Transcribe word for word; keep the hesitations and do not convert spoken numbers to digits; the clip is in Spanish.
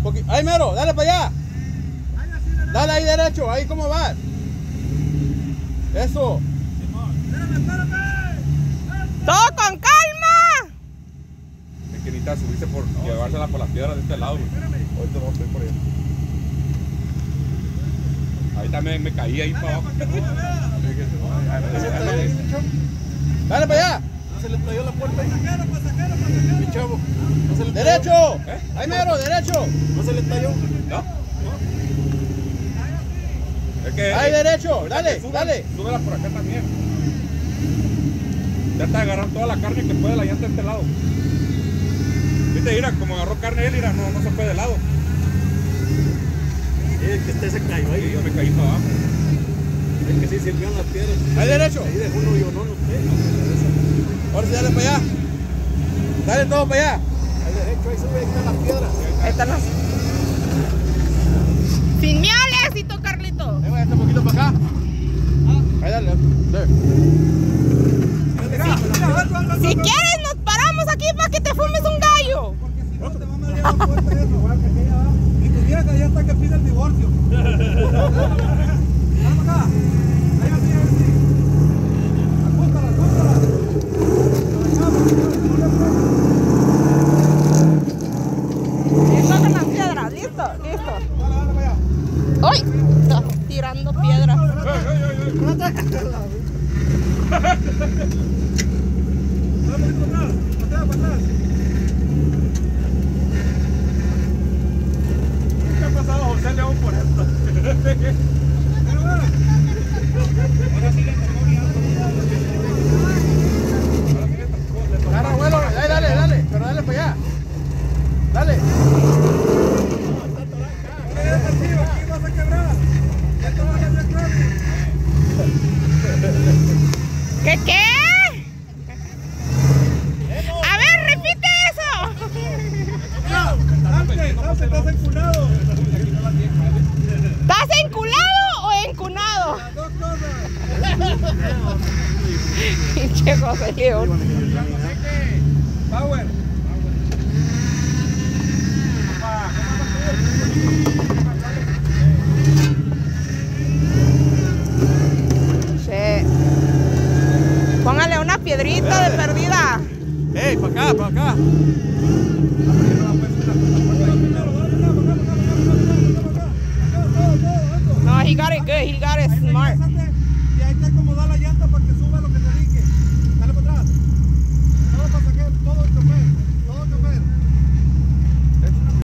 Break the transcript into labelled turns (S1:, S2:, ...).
S1: Ahí mero, dale para allá. Dale ahí derecho, ahí cómo va. Eso.
S2: Espérame, espérame.
S3: Todo con calma.
S4: Es que necesita subirse por llevársela por las piedras de este lado. Ahorita no estoy por ahí. Ahorita me, me caí ahí para abajo.
S1: Dale para allá.
S2: No se le trayó la puerta ahí. Pasajero, pasajero, pasajero.
S1: Mi chavo. No se le derecho. ¿Eh? Ahí mero, derecho.
S2: No se le talló.
S4: ¿No? Es que,
S1: ahí derecho, dale,
S4: sube,
S1: dale.
S4: Súbela por acá también. Trata de agarrar toda la carne que puede la llanta de este lado. Viste, mira, como agarró carne él, mira, no, no se fue de lado.
S2: Es que usted se cayó ahí.
S4: Sí, yo me caí para abajo.
S2: Es que sí sirvieron las piedras.
S1: Ahí derecho.
S2: Ahí dejó un hoyo, no, no usted.
S1: Ahora sí, dale para allá. Dale todo para allá.
S2: Ahí derecho, ahí sube, ahí están las piedras.
S3: Ahí están las... Sin miedo al éxito, Carlito.
S1: Ahí va, un poquito para acá. Ahí dale. Dale.
S3: Si quieres, nos paramos aquí para que te fumes un gallo.
S2: Porque si no, te va a meter la puerta eso. Y tu vieja ya está que pide el divorcio. Dale para acá. Ahí así, ahí así. Acústala, acústala.
S3: Listo con las piedras, listo, listo.
S2: Dale, dale para allá.
S3: ¡Ay! Está tirando piedras.
S4: ¿Qué ha pasado José León por esto?
S1: Agarra vuelo, dale, dale, dale, pero dale para allá. Dale.
S2: Aquí vas a quebrar. Ya te vas a quebrar.
S3: ¿Qué qué? A ver, repite eso.
S2: Antes, antes estás enculado.
S3: ¿Estás enculado o encunado?
S2: Las dos cosas.
S3: Pinche José León.
S2: Power.
S3: Che. Póngale una piedrita de perdida.
S1: Ey, para acá, para acá.
S3: No, he got it good. He got it smart.